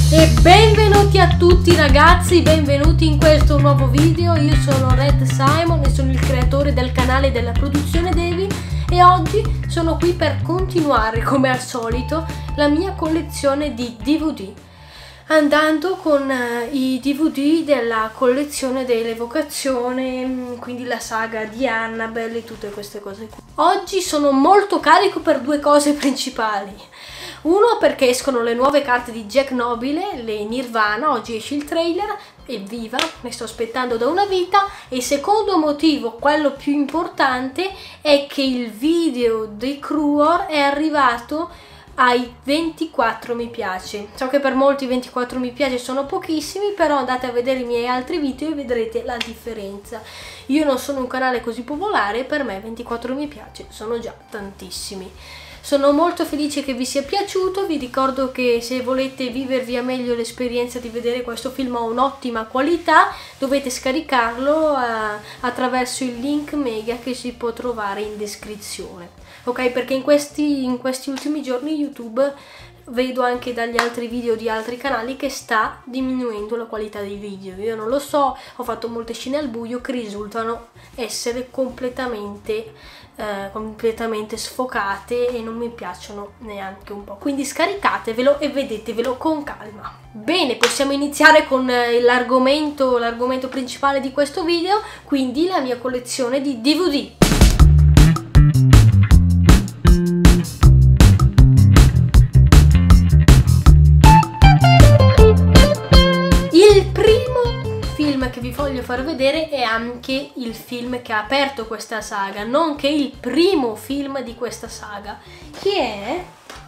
E benvenuti a tutti ragazzi, benvenuti in questo nuovo video. Io sono Red Simon e sono il creatore del canale della produzione Devi e oggi sono qui per continuare come al solito la mia collezione di DVD, andando con i DVD della collezione dell'Evocazione, quindi la saga di Annabelle e tutte queste cose qui. Oggi sono molto carico per due cose principali. Uno, perché escono le nuove carte di Jack Nobile, le Nirvana, oggi esce il trailer, evviva, ne sto aspettando da una vita. E il secondo motivo, quello più importante, è che il video di Cruor è arrivato ai 24 mi piace. So che per molti 24 mi piace sono pochissimi, però andate a vedere i miei altri video e vedrete la differenza. Io non sono un canale così popolare, per me 24 mi piace sono già tantissimi. Sono molto felice che vi sia piaciuto. Vi ricordo che se volete vivervi a meglio l'esperienza di vedere questo film a un'ottima qualità, dovete scaricarlo attraverso il link Mega che si può trovare in descrizione. Ok, perché in questi ultimi giorni YouTube vedo anche dagli altri video di altri canali che sta diminuendo la qualità dei video. Io non lo so, ho fatto molte scene al buio che risultano essere completamente sfocate e non mi piacciono neanche un po'. Quindi scaricatevelo e vedetevelo con calma. Bene, possiamo iniziare con l'argomento principale di questo video, quindi la mia collezione di DVD. Che vi voglio far vedere è anche il film che ha aperto questa saga, nonché il primo film di questa saga, che è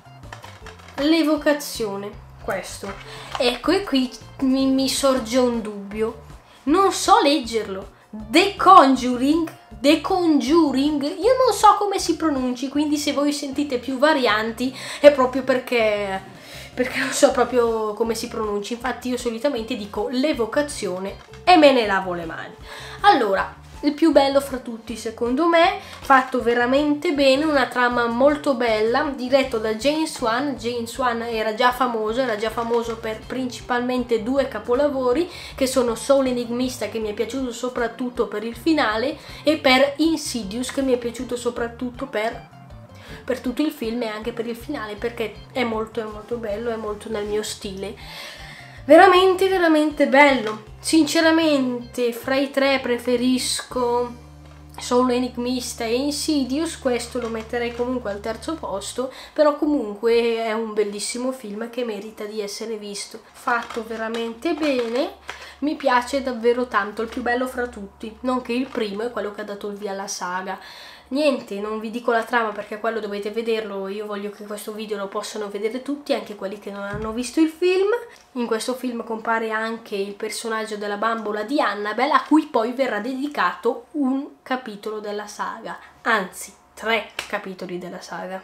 l'Evocazione. Questo, ecco, e qui mi sorge un dubbio, non so leggerlo. The Conjuring, io non so come si pronunci, quindi se voi sentite più varianti è proprio perché non so proprio come si pronuncia. Infatti io solitamente dico l'Evocazione e me ne lavo le mani. Allora, il più bello fra tutti secondo me, fatto veramente bene, una trama molto bella, diretto da James Wan. James Wan era già famoso per principalmente due capolavori che sono Soul Enigmista, che mi è piaciuto soprattutto per il finale, e per Insidious, che mi è piaciuto soprattutto per tutto il film e anche per il finale, perché è molto bello, è molto nel mio stile. Veramente bello. Sinceramente fra i tre preferisco Soul Enigmista e Insidious, questo lo metterei comunque al terzo posto, però comunque è un bellissimo film che merita di essere visto, fatto veramente bene, mi piace davvero tanto, il più bello fra tutti, nonché il primo è quello che ha dato il via alla saga. Niente, non vi dico la trama perché quello dovete vederlo, io voglio che questo video lo possano vedere tutti, anche quelli che non hanno visto il film. In questo film compare anche il personaggio della bambola di Annabelle, a cui poi verrà dedicato un capitolo della saga, anzi 3 capitoli della saga.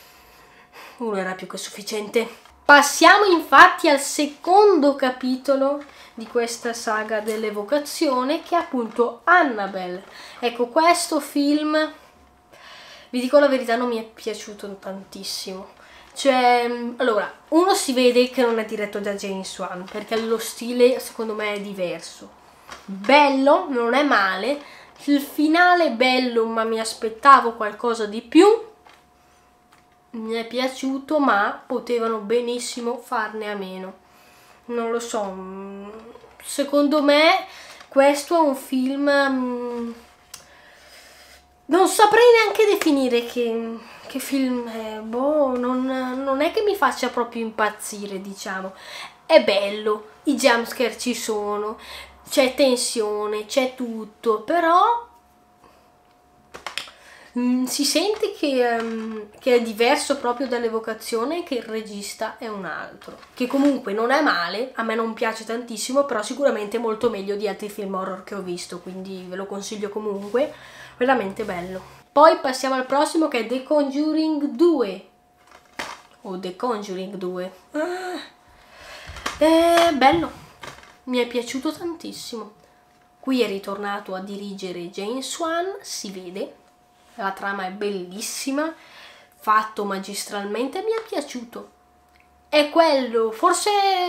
Uno era più che sufficiente. Passiamo infatti al secondo capitolo di questa saga dell'Evocazione, che è appunto Annabelle. Ecco, questo film, vi dico la verità, non mi è piaciuto tantissimo. Cioè, allora, uno si vede che non è diretto da James Wan, perché lo stile secondo me è diverso. Bello, non è male, il finale è bello, ma mi aspettavo qualcosa di più. Mi è piaciuto, ma potevano benissimo farne a meno. Non lo so, secondo me questo è un film, non saprei neanche definire che film è. Boh, non è che mi faccia proprio impazzire, diciamo. È bello, i jumpscare ci sono, c'è tensione, c'è tutto, però si sente che è diverso proprio dall'Evocazione, che il regista è un altro, che comunque non è male, a me non piace tantissimo, però sicuramente è molto meglio di altri film horror che ho visto, quindi ve lo consiglio comunque, veramente bello. Poi passiamo al prossimo, che è The Conjuring 2 o The Conjuring 2. È bello, mi è piaciuto tantissimo. Qui è ritornato a dirigere James Wan, si vede. La trama è bellissima, fatto magistralmente, mi è piaciuto. è quello, forse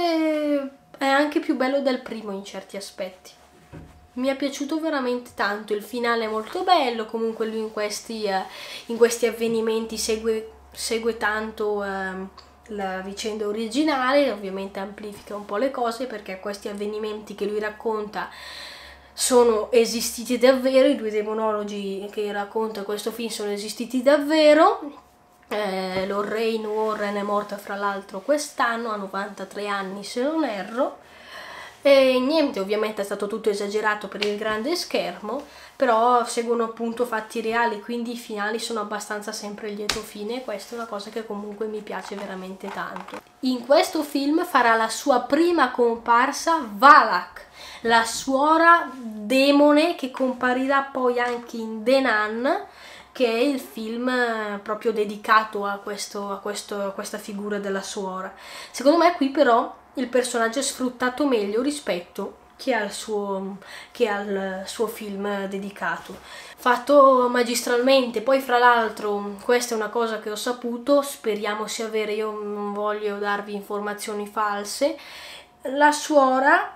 è anche più bello del primo in certi aspetti. Mi è piaciuto veramente tanto, il finale è molto bello, comunque lui in questi avvenimenti segue tanto la vicenda originale, ovviamente amplifica un po' le cose perché questi avvenimenti che lui racconta sono esistiti davvero, i due demonologi che racconta questo film sono esistiti davvero. Lorraine Warren è morta fra l'altro quest'anno, a 93 anni se non erro. E niente, ovviamente è stato tutto esagerato per il grande schermo, però seguono appunto fatti reali, quindi i finali sono abbastanza sempre lieto fine e questa è una cosa che comunque mi piace veramente tanto. In questo film farà la sua prima comparsa Valak, la suora demone che comparirà poi anche in The Nun, che è il film proprio dedicato a questa figura della suora. Secondo me qui però il personaggio è sfruttato meglio rispetto che al suo film dedicato, fatto magistralmente. Poi fra l'altro questa è una cosa che ho saputo, speriamo sia vera, io non voglio darvi informazioni false, la suora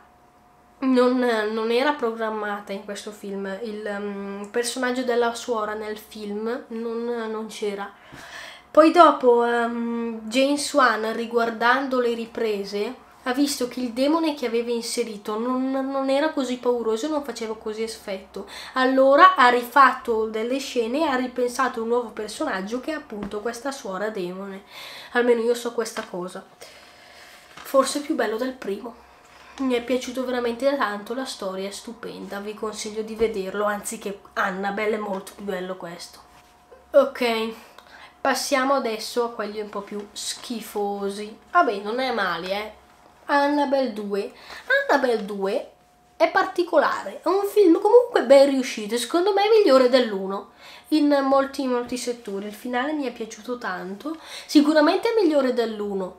non era programmata in questo film, il personaggio della suora nel film non c'era. Poi dopo James Wan, riguardando le riprese, ha visto che il demone che aveva inserito non era così pauroso, non faceva così effetto. Allora ha rifatto delle scene e ha ripensato un nuovo personaggio che è appunto questa suora demone. Almeno io so questa cosa. Forse più bello del primo. Mi è piaciuto veramente tanto, la storia è stupenda, vi consiglio di vederlo, anziché Annabelle è molto più bello questo. Ok, passiamo adesso a quelli un po' più schifosi. Vabbè, non è male, Annabelle 2. Annabelle 2 è particolare, è un film comunque ben riuscito, secondo me migliore dell'1 in molti settori. Il finale mi è piaciuto tanto, sicuramente è migliore dell'1.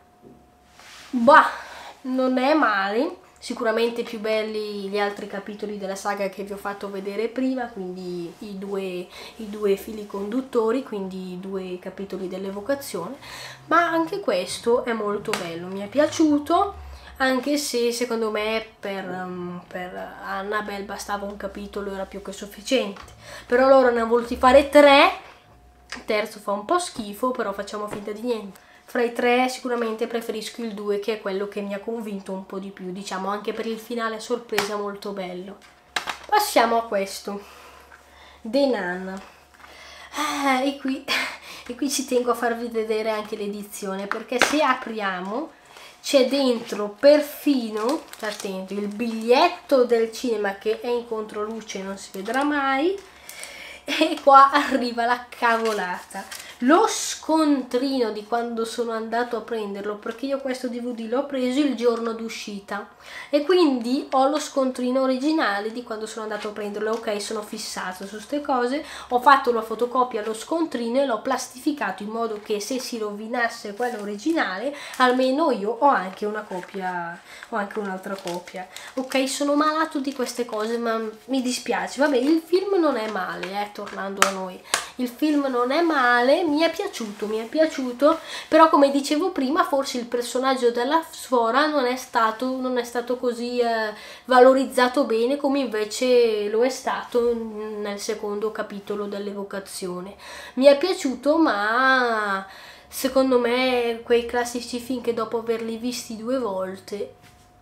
Bah, non è male, sicuramente più belli gli altri capitoli della saga che vi ho fatto vedere prima, quindi i due fili conduttori, quindi i due capitoli dell'evocazione, ma anche questo è molto bello, mi è piaciuto, anche se secondo me per Annabelle bastava un capitolo, era più che sufficiente, però loro ne hanno voluti fare 3, il terzo fa un po' schifo, però facciamo finta di niente. Fra i 3 sicuramente preferisco il 2, che è quello che mi ha convinto un po' di più, diciamo, anche per il finale a sorpresa molto bello. Passiamo a questo, The Nun. E qui ci tengo a farvi vedere anche l'edizione, perché se apriamo c'è dentro perfino, attento, il biglietto del cinema che è in controluce, non si vedrà mai, e qua arriva la cavolata. Lo scontrino di quando sono andato a prenderlo, perché io questo DVD l'ho preso il giorno d'uscita e quindi ho lo scontrino originale di quando sono andato a prenderlo. Ok, sono fissato su queste cose, ho fatto la fotocopia allo scontrino e l'ho plastificato in modo che se si rovinasse quello originale almeno io ho anche una copia, ho anche un'altra copia. Ok, sono malato di queste cose, ma mi dispiace. Vabbè, il film non è male, tornando a noi, il film non è male, mi è piaciuto, però come dicevo prima forse il personaggio della suora non è stato così valorizzato bene come invece lo è stato nel secondo capitolo dell'evocazione. Mi è piaciuto, ma secondo me quei classici film che dopo averli visti 2 volte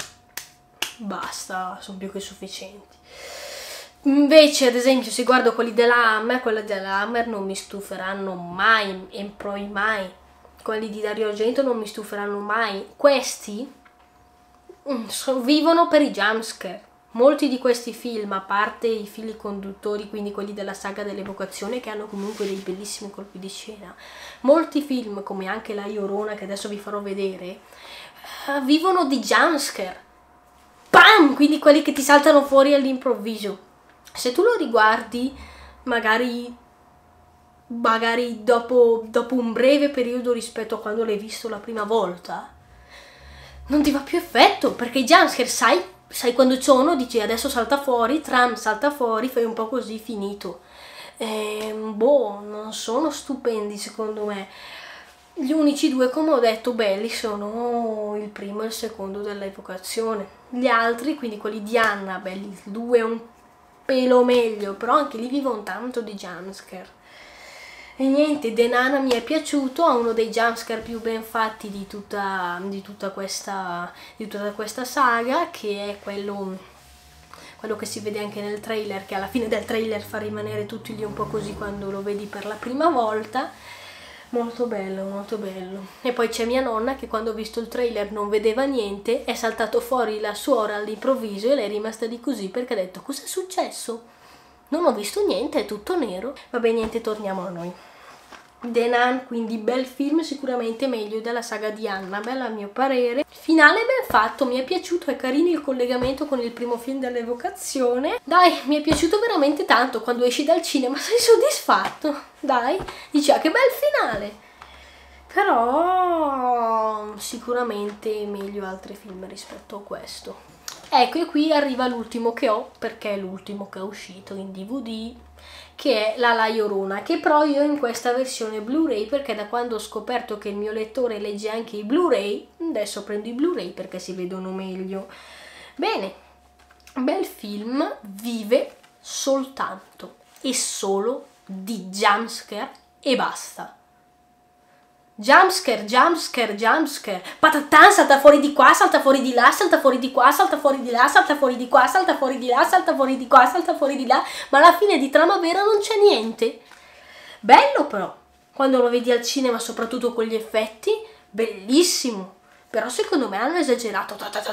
basta, sono più che sufficienti. Invece ad esempio se guardo quelli della Hammer non mi stuferanno mai e poi mai, quelli di Dario Argento non mi stuferanno mai. Questi vivono per i jumpscare. Molti di questi film, a parte i fili conduttori, quindi quelli della saga dell'evocazione che hanno comunque dei bellissimi colpi di scena, molti film come anche La Llorona che adesso vi farò vedere vivono di jumpscare, bam, quindi quelli che ti saltano fuori all'improvviso. Se tu lo riguardi magari dopo un breve periodo rispetto a quando l'hai visto la prima volta, non ti fa più effetto, perché i jumpscare sai quando sono, dici adesso salta fuori, tram salta fuori, fai un po' così, finito. Non sono stupendi secondo me. Gli unici due, come ho detto, belli sono il primo e il secondo dell'Evocazione. Gli altri, quindi quelli di Annabelle, il 2 è un pelo meglio, però anche lì vivono tanto di jumpscare. E niente, The Nun mi è piaciuto, ha uno dei jumpscare più ben fatti di tutta questa saga, che è quello che si vede anche nel trailer, che alla fine del trailer fa rimanere tutti lì un po' così quando lo vedi per la prima volta. Molto bello, molto bello. E poi c'è mia nonna che quando ha visto il trailer non vedeva niente, è saltato fuori la suora all'improvviso e lei è rimasta di così perché ha detto: cos'è successo? Non ho visto niente, è tutto nero. Vabbè, niente, torniamo a noi. The Nun, quindi bel film, sicuramente meglio della saga di Annabelle a mio parere. Finale ben fatto, mi è piaciuto, è carino il collegamento con il primo film dell'Evocazione. Dai, mi è piaciuto veramente tanto. Quando esci dal cinema sei soddisfatto, dai, dici che bel finale. Però sicuramente meglio altri film rispetto a questo. Ecco, e qui arriva l'ultimo che ho, perché è l'ultimo che è uscito in DVD, che è la La Llorona, che però io ho in questa versione Blu-ray, perché da quando ho scoperto che il mio lettore legge anche i Blu-ray, adesso prendo i Blu-ray perché si vedono meglio. Bene, bel film, vive soltanto e solo di jumpscare e basta. Jumpscare, jumpscare, jumpscare. Patatan, salta fuori di qua, salta fuori di là, salta fuori di qua, salta fuori di là, salta fuori di qua, salta fuori di là, salta fuori di qua, salta fuori di là. Ma alla fine di trama vera non c'è niente. Bello però, quando lo vedi al cinema, soprattutto con gli effetti, bellissimo. Però secondo me hanno esagerato.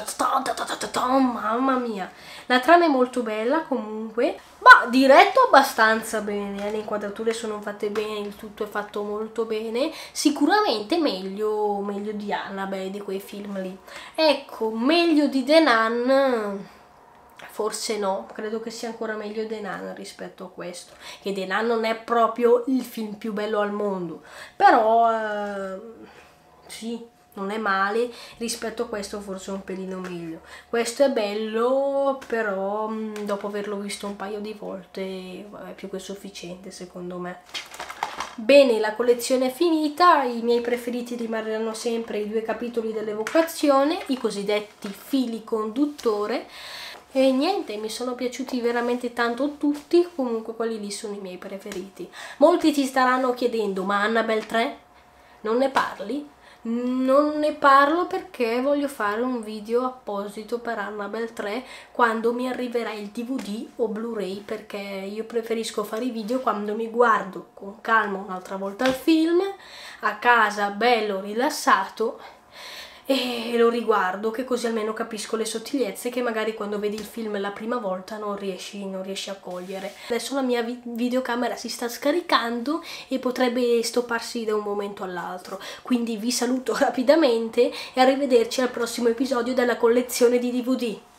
Mamma mia. La trama è molto bella comunque. Ma diretto abbastanza bene. Le inquadrature sono fatte bene, il tutto è fatto molto bene. Sicuramente meglio di Annabelle, di quei film lì. Ecco, meglio di The Nun forse no, credo che sia ancora meglio The Nun rispetto a questo, che The Nun non è proprio il film più bello al mondo, però sì, non è male, rispetto a questo forse un pelino meglio. Questo è bello, però dopo averlo visto un paio di volte è più che sufficiente secondo me. Bene, la collezione è finita, i miei preferiti rimarranno sempre i 2 capitoli dell'Evocazione, i cosiddetti fili conduttore. E niente, mi sono piaciuti veramente tanto tutti, comunque quelli lì sono i miei preferiti. Molti ti staranno chiedendo, ma Annabelle 3 non ne parli? Non ne parlo perché voglio fare un video apposito per Annabelle 3 quando mi arriverà il DVD o Blu-ray, perché io preferisco fare i video quando mi guardo con calma un'altra volta il film, a casa bello rilassato, e lo riguardo, che così almeno capisco le sottigliezze che magari quando vedi il film la prima volta non riesci a cogliere. Adesso la mia videocamera si sta scaricando e potrebbe stopparsi da un momento all'altro, quindi vi saluto rapidamente e arrivederci al prossimo episodio della collezione di DVD.